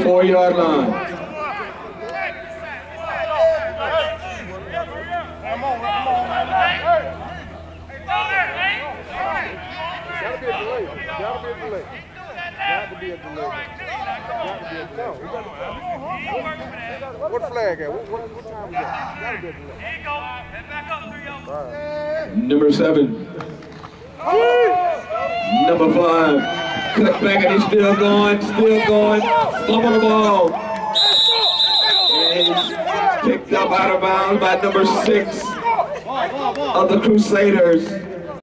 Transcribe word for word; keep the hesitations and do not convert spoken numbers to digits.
four-yard line. Gotta be a delay. Gotta be a delay. Got to be a delay. Got to be a delay. What flag at? What, what, what time we got? Got to be a delay. Here you go. Head back up, three oh. Right. Number seven. Number five. Cut back and he's still going, still going. Fumble the ball. And he's picked up out of bounds by number six of the Crusaders.